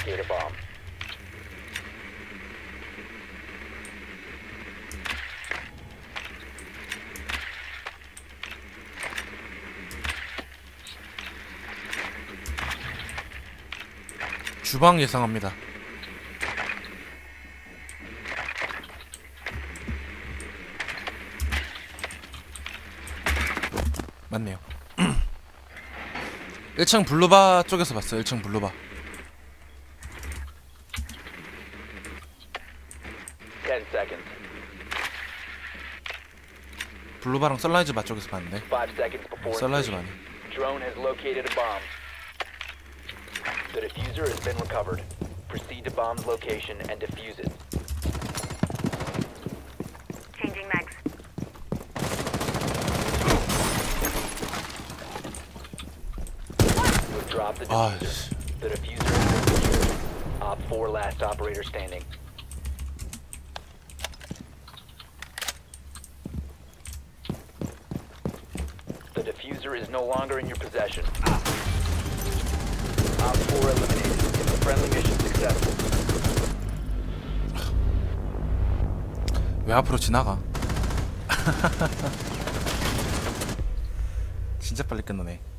Locate a bomb. 주방 예상합니다. 맞네요. 1층 블루바 쪽에서 봤어요. 1층 블루바. 10 seconds. 블루바랑 선라이즈 바 쪽에서 봤는데 5 seconds before 선라이즈 insertion. 바네. Drone has located a bomb. The diffuser has been recovered. Proceed to bomb's location and defuse it. Changing mags. You have dropped the 아, diffuser. 씨. The diffuser has been secured. Op 4 last operator standing. The diffuser is no longer in your possession. Op 4 eliminated. The friendly mission successful. 왜 앞으로 지나가? 진짜 빨리 끝나네.